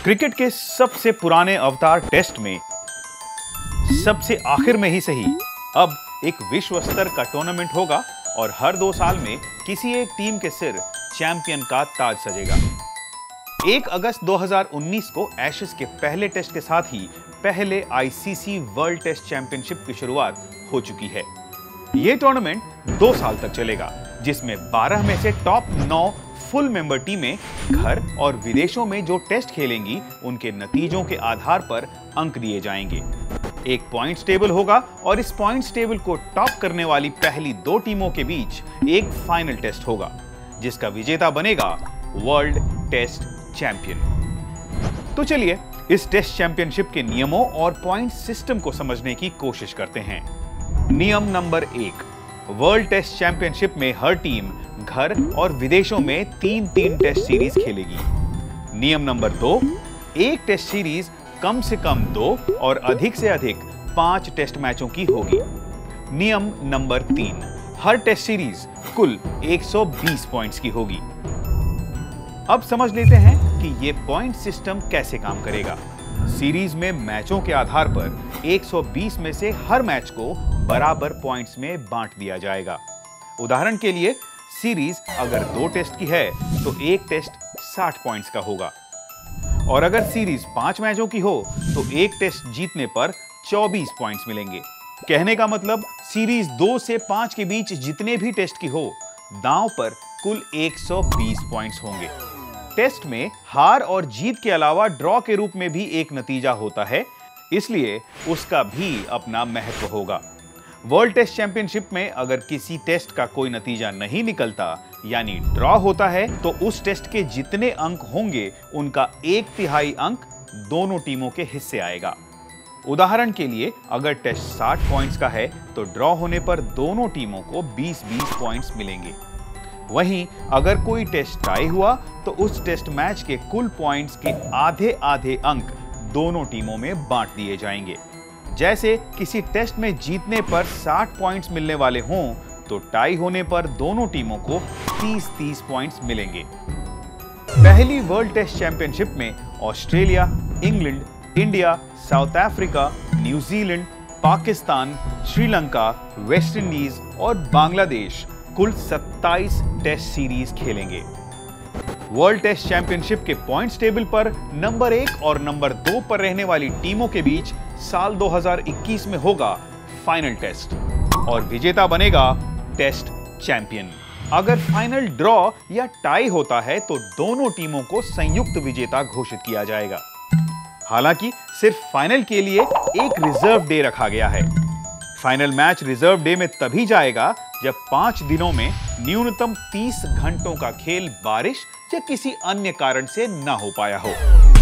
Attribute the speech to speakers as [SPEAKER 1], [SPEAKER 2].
[SPEAKER 1] Cricket के सबसे पुराने अवतार टेस्ट में सबसे आखिर में ही सही अब एक विश्व स्तर का टूर्नामेंट होगा और हर 2 साल में किसी एक टीम के सिर चैंपियन का ताज सजेगा। 1 अगस्त 2019 को एशेज के पहले टेस्ट के साथ ही पहले आईसीसी वर्ल्ड टेस्ट चैंपियनशिप की शुरुआत हो चुकी है। यह टूर्नामेंट 2 साल तक चलेगा, जिसमें 12 में से टॉप 9 फुल मेंबर टीमें घर और विदेशों में जो टेस्ट खेलेंगी उनके नतीजों के आधार पर अंक दिए जाएंगे। एक पॉइंट्स टेबल होगा और इस पॉइंट्स टेबल को टॉप करने वाली पहली 2 टीमों के बीच एक फाइनल टेस्ट होगा, जिसका विजेता बनेगा वर्ल्ड टेस्ट चैंपियन। तो चलिए इस टेस्ट चैंपियनशिप के नियमों और पॉइंट सिस्टम को समझने की कोशिश करते हैं। नियम नंबर 1, वर्ल्ड टेस्ट चैंपियनशिप में हर टीम घर और विदेशों में 3-3 टेस्ट सीरीज खेलेगी। नियम नंबर 2, एक टेस्ट सीरीज कम से कम 2 और अधिक से अधिक 5 टेस्ट मैचों की होगी। नियम नंबर 3, हर टेस्ट सीरीज कुल 120 पॉइंट्स की होगी। अब समझ लेते हैं कि यह पॉइंट सिस्टम कैसे काम करेगा। सीरीज में मैचों के आधार पर 120 में से हर मैच को बराबर पॉइंट्स में बांट दिया जाएगा। उदाहरण के लिए सीरीज अगर 2 टेस्ट की है तो एक टेस्ट 60 पॉइंट्स का होगा, और अगर सीरीज 5 मैचों की हो तो एक टेस्ट जीतने पर 24 पॉइंट्स मिलेंगे। कहने का मतलब सीरीज 2 से 5 के बीच जितने भी टेस्ट की हो, दांव पर कुल 120 पॉइंट्स होंगे। टेस्ट में हार और जीत के अलावा ड्रॉ के रूप में भी एक नतीजा होता है, इसलिए उसका भी अपना महत्व होगा। वर्ल्ड टेस्ट चैंपियनशिप में अगर किसी टेस्ट का कोई नतीजा नहीं निकलता यानी ड्रॉ होता है तो उस टेस्ट के जितने अंक होंगे उनका 1/3 अंक दोनों टीमों के हिस्से आएगा। उदाहरण के लिए अगर टेस्ट 60 पॉइंट्स का है तो ड्रॉ होने पर दोनों टीमों को 20-20 पॉइंट्स मिलेंगे। वहीं अगर कोई टेस्ट टाई हुआ तो उस टेस्ट मैच के कुल पॉइंट्स के आधे-आधे अंक दोनों टीमों में बांट दिए जाएंगे। जैसे किसी टेस्ट में जीतने पर 60 पॉइंट्स मिलने वाले हों तो टाई होने पर दोनों टीमों को 30-30 पॉइंट्स मिलेंगे। पहली वर्ल्ड टेस्ट चैंपियनशिप में Australia, England, India, south Africa, New Zealand, Pakistan, Sri Lanka, West Indies और बांग्लादेश कुल 27 टेस्ट सीरीज खेलेंगे। वर्ल्ड टेस्ट चैंपियनशिप के पॉइंट्स टेबल पर नंबर 1 और नंबर 2 पर रहने वाली टीमों के बीच साल 2021 में होगा फाइनल टेस्ट और विजेता बनेगा टेस्ट चैंपियन। अगर फाइनल ड्रॉ या टाई होता है तो दोनों टीमों को संयुक्त विजेता घोषित किया जाएगा। हालांकि सिर्फ फाइनल के लिए एक रिजर्व डे रखा गया है। फाइनल मैच रिजर्व डे में तभी जाएगा जब 5 दिनों में न्यूनतम 30 घंटों का खेल बारिश या किसी अन्य कारण से ना हो पाया हो।